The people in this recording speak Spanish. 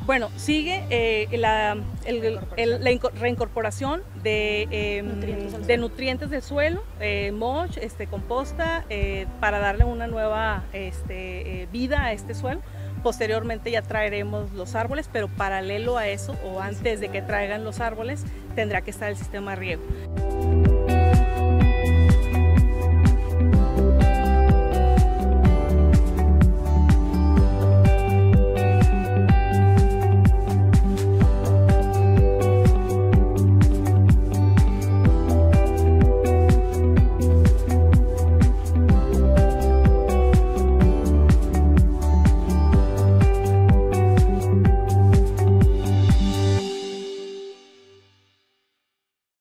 Bueno, sigue la reincorporación de nutrientes del suelo, mulch, composta, para darle una nueva vida a este suelo. Posteriormente ya traeremos los árboles, pero paralelo a eso o antes de que traigan los árboles tendrá que estar el sistema de riego.